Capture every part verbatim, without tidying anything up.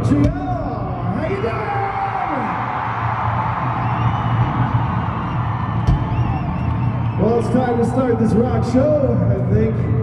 Montreal. How you doing? Well, it's time to start this rock show, I think.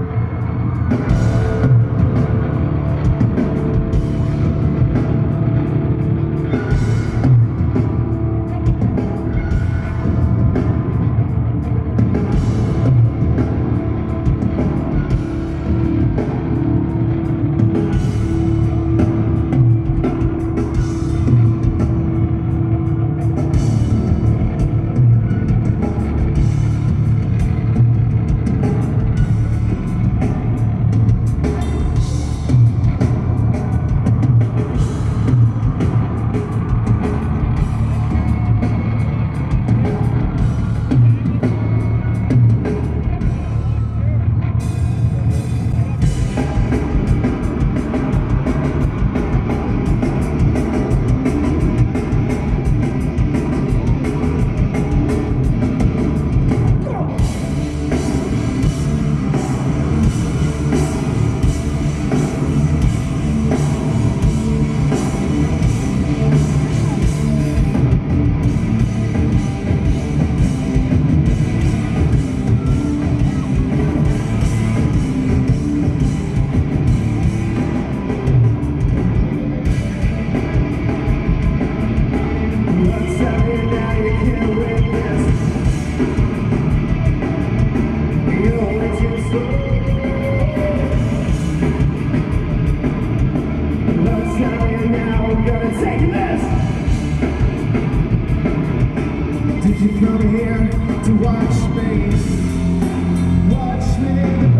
Did you come here to watch me? Watch me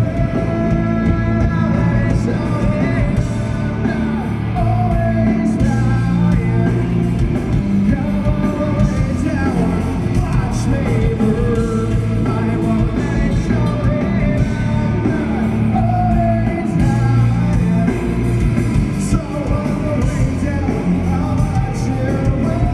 always, always, always lying. Come all the way down, watch me burn. I won't let it show it. Always lying. So all the way down, I'll watch you burn.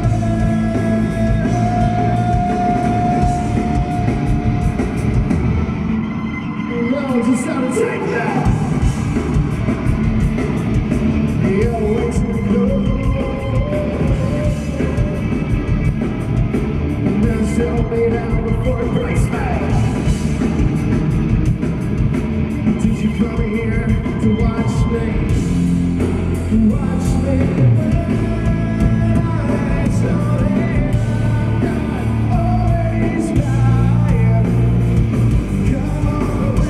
Just how to take that. You're way too close. Now show me down before it breaks me. Did you come here to watch me? Watch me always, always, always lying. Come on.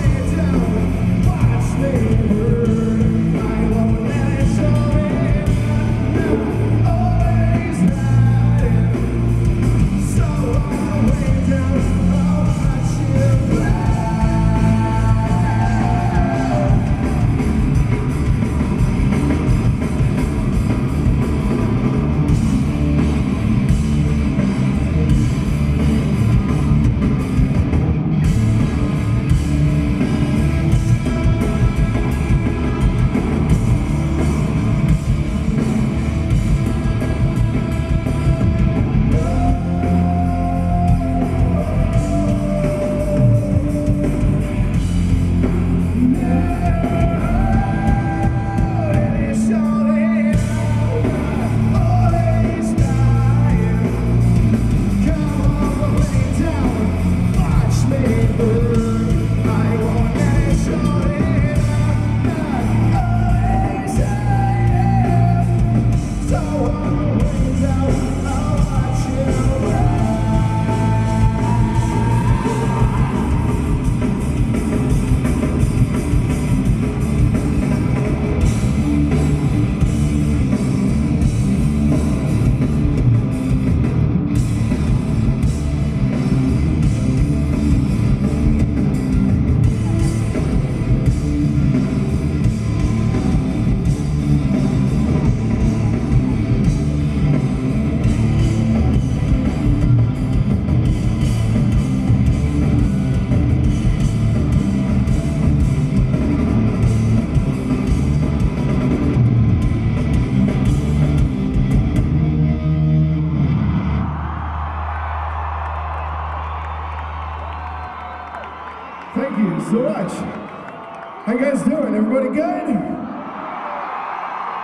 Thank you so much. How you guys doing? Everybody good?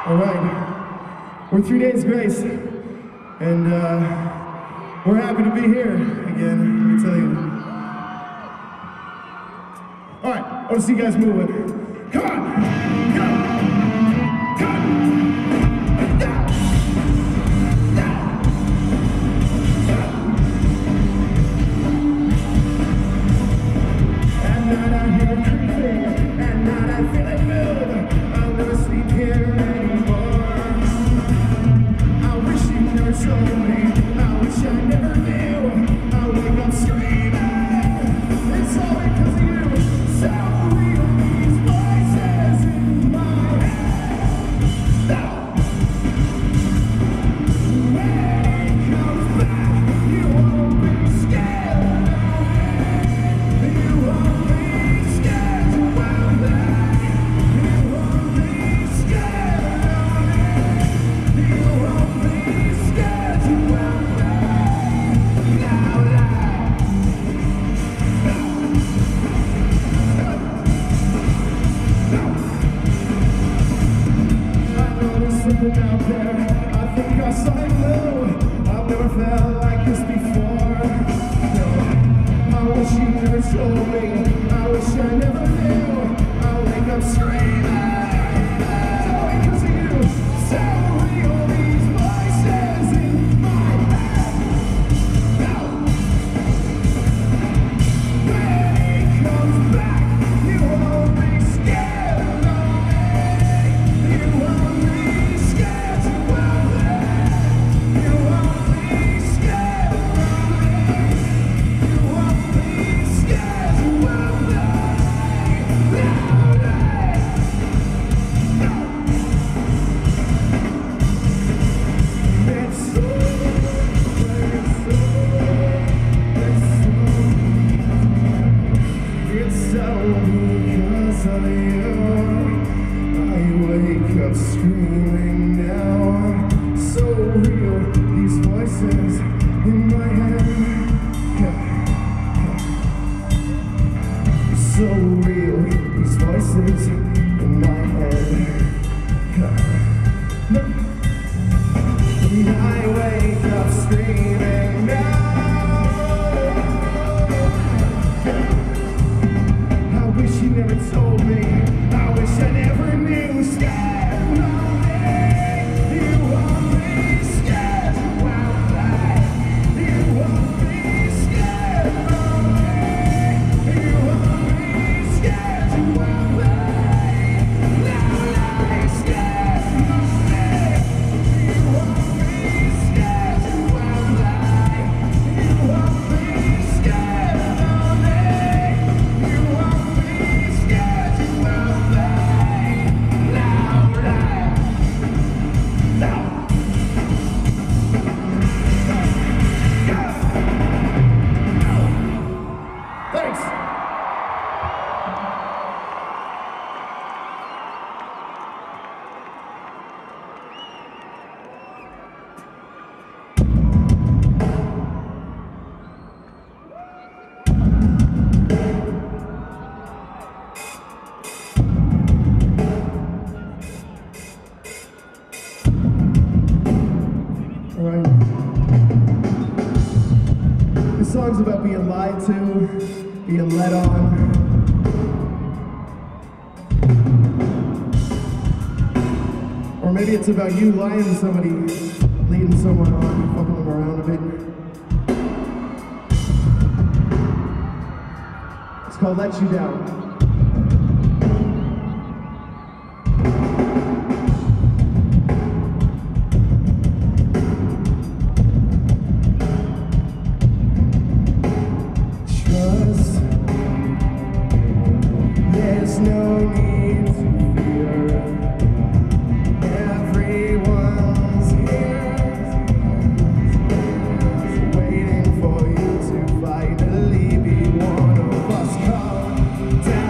All right, we're Three Days Grace, and uh, we're happy to be here again, let me tell you. All right, I want to see you guys moving. Come on, come on, come on. At night I hear it creeping, at night I feel it move. I'll never sleep here anymore. I wish you never told me, I wish I never knew. I wake up screaming, it's all because of you. So real, these voices in my head. No. When it comes back, you won't be scared. You won't be scared to well back. You won't be scared. You won't be scared to well back. Now that I know there's something out there. I think I saw it blue. I've never felt like this before. No, I wish you never told me. I wish I never knew. I wake up screaming. It's all because of you. So real, these voices in my head. No. When he comes back, you won't be scared of me. You won't be scared to well back. You won't be scared of me. You won't be scared to well back. It's so, it's so, it's so because of you. I wake up screaming now. So real, these voices in my head. So real, these voices in my head. I wake up screaming now. I wish you never told me. I wish I never knew. Scared of me. You won't be scared to well back. You won't be scared of me. You won't be scared to well back. Now I'm scared of me. You won't be scared to well back. You won't be scared of me. You won't be scared to well back. Now, now, now. Thanks. All right. This song's about being lied to, being led on. Or maybe it's about you lying to somebody, leading someone on, fucking them around a bit. It's called Let You Down. Trust, there's no need to fear. Everyone's here, waiting for you to finally be one of us. Come down.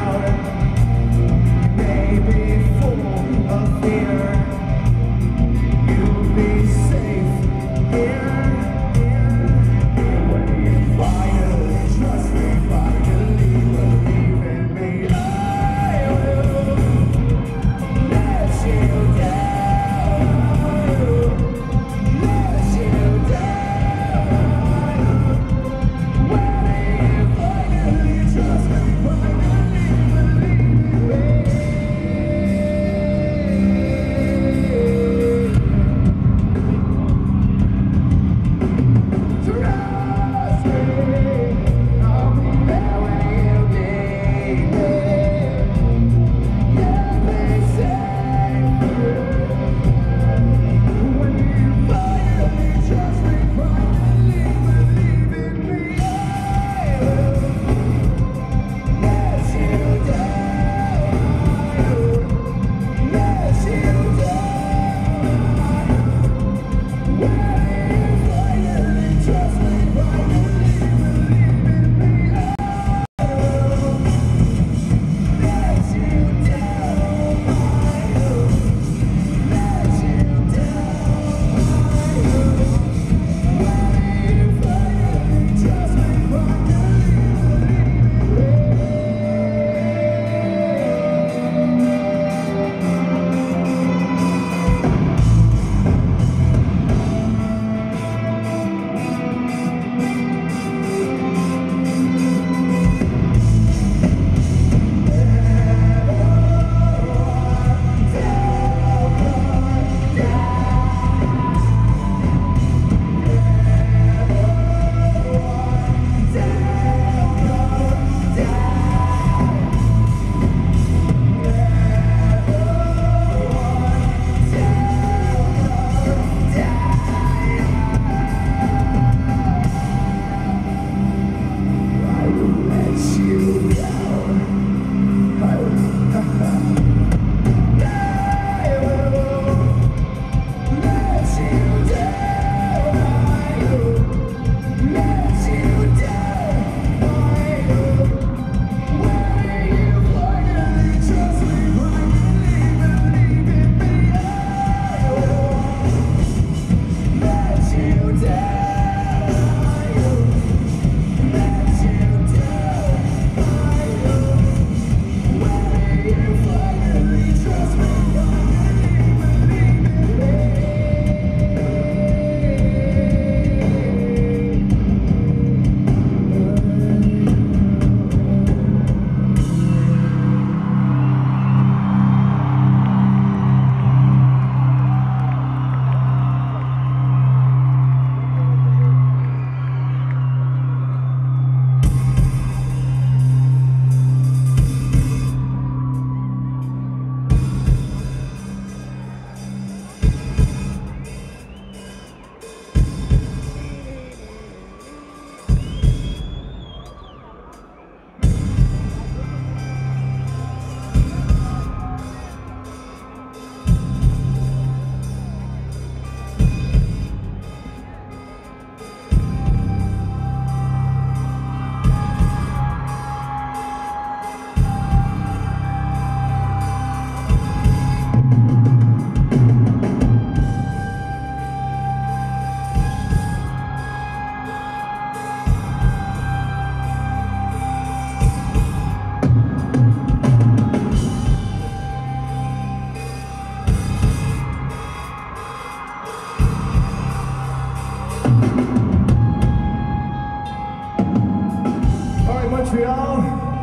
Montreal.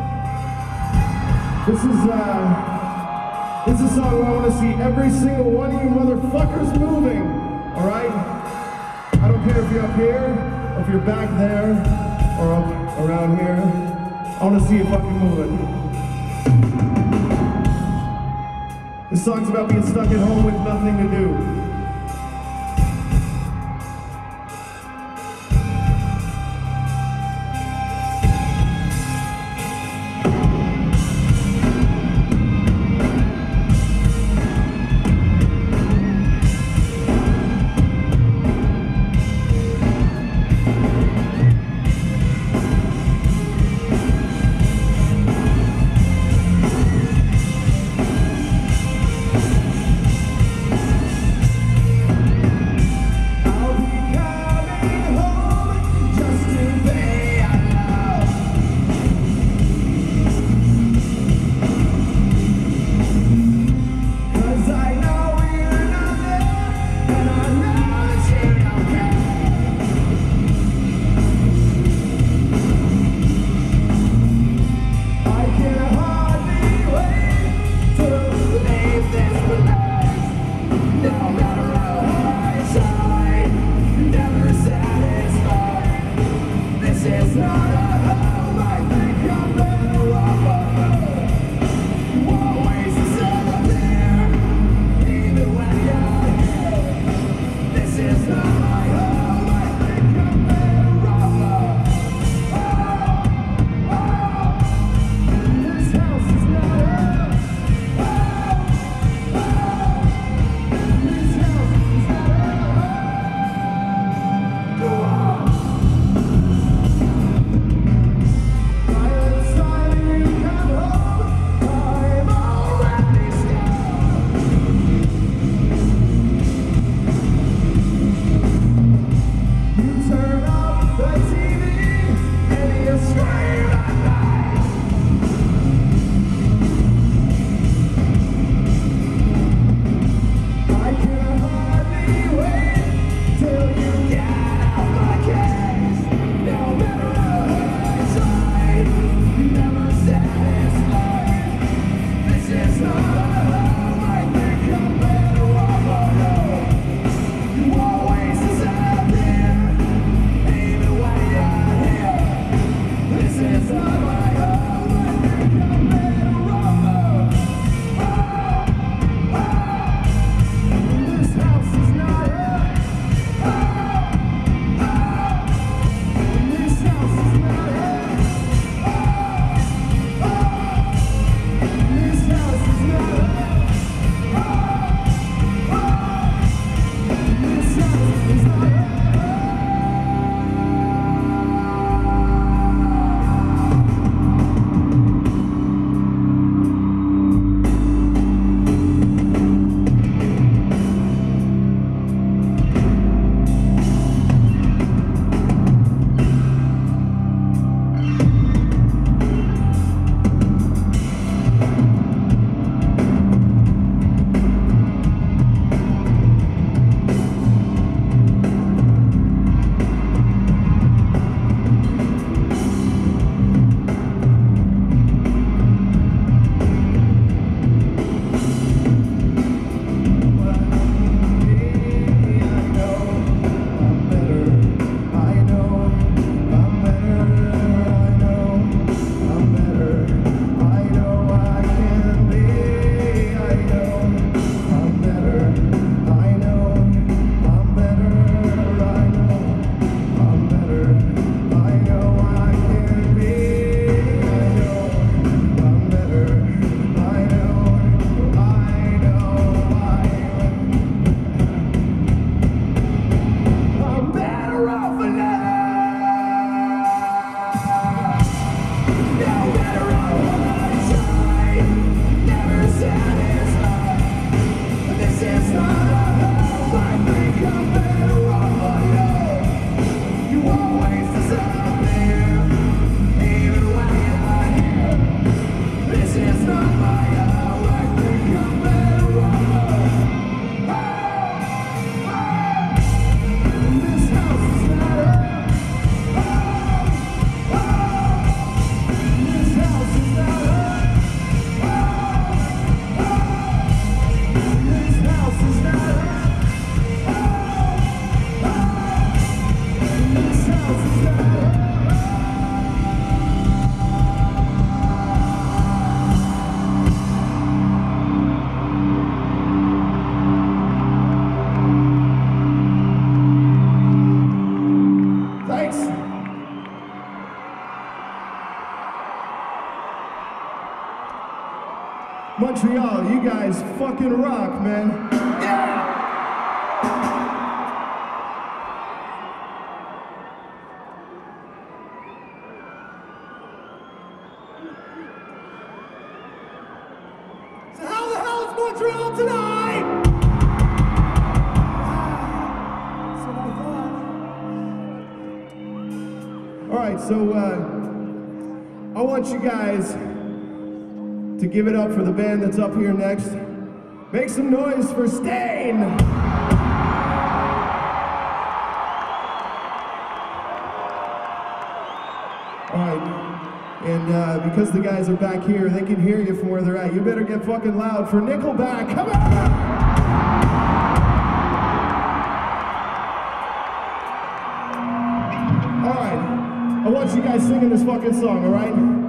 This is uh, this is a song where I want to see every single one of you motherfuckers moving. All right? I don't care if you're up here, or if you're back there, or up around here. I want to see you fucking moving. This song's about being stuck at home with nothing to do. This is Montreal, you guys fucking rock, man. Yeah! So how the hell is Montreal tonight? That's what I thought. All right, so uh, I want you guys to give it up for the band that's up here next. Make some noise for Stain! Alright, and uh, because the guys are back here, they can hear you from where they're at. You better get fucking loud for Nickelback. Come on! Alright, I want you guys singing this fucking song, alright?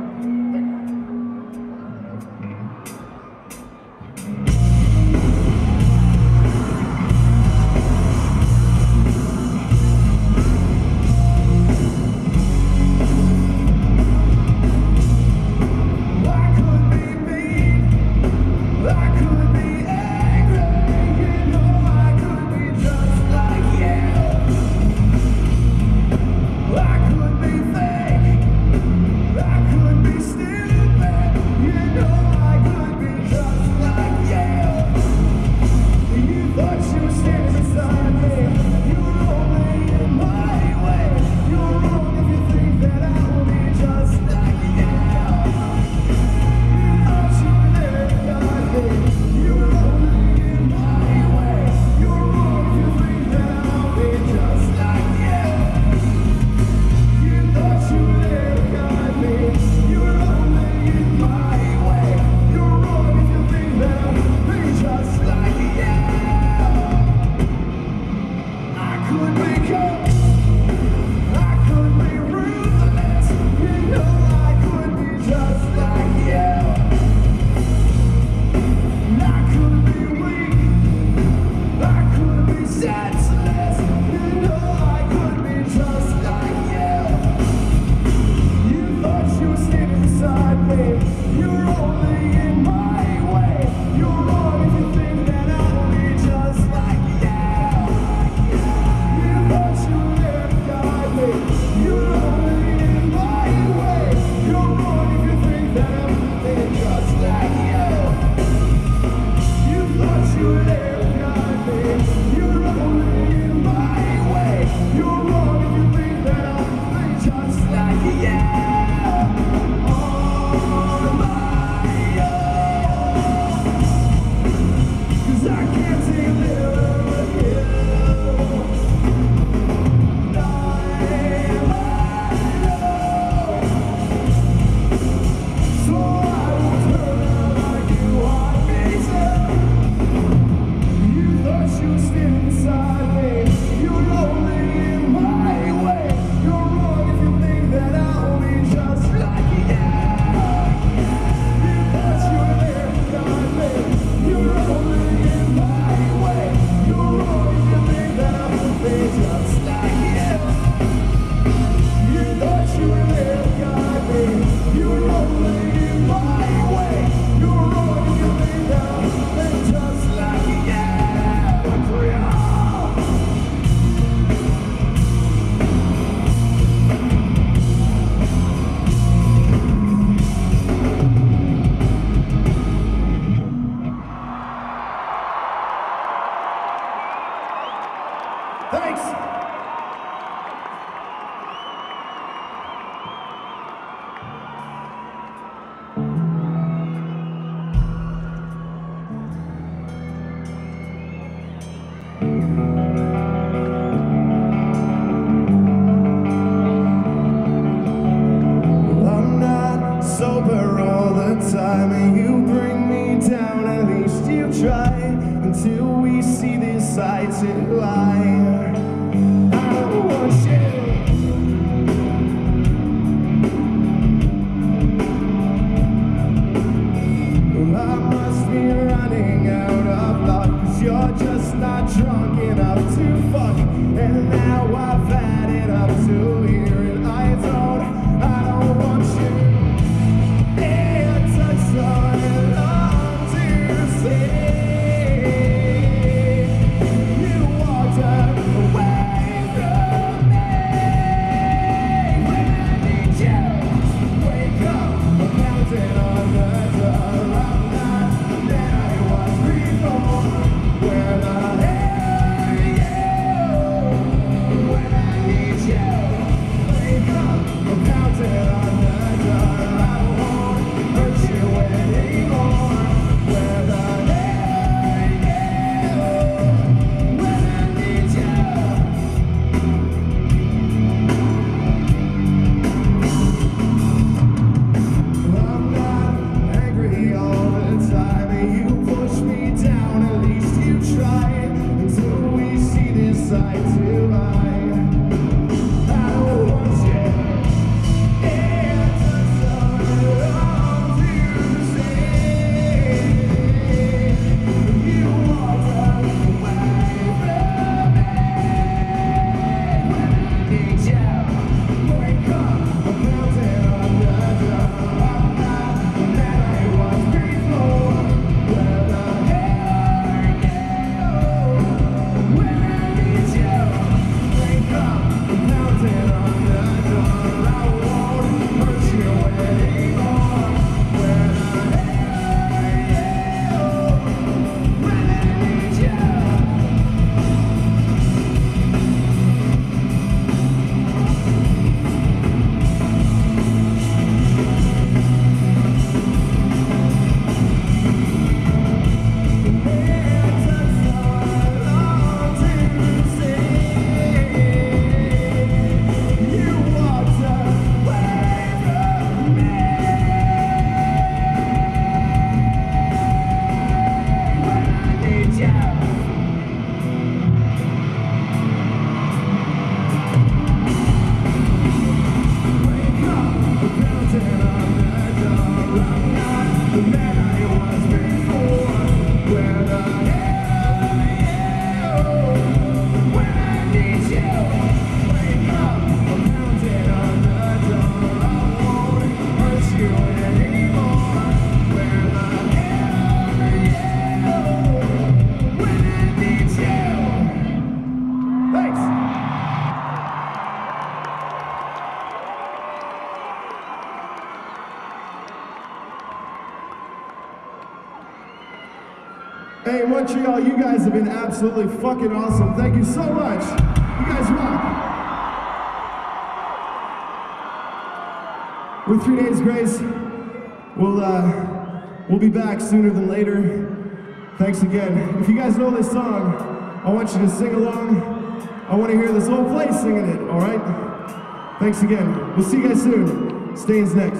Touch on Hey, Montreal, you guys have been absolutely fucking awesome. Thank you so much. You guys rock. With Three Days Grace, we'll, uh, we'll be back sooner than later. Thanks again. If you guys know this song, I want you to sing along. I want to hear this whole place singing it, all right? Thanks again. We'll see you guys soon. Stains next.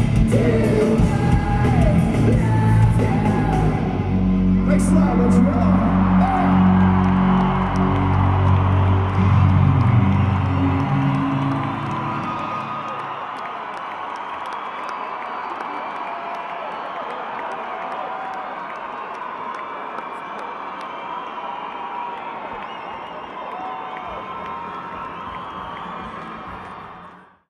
Thanks a lot, Montreal.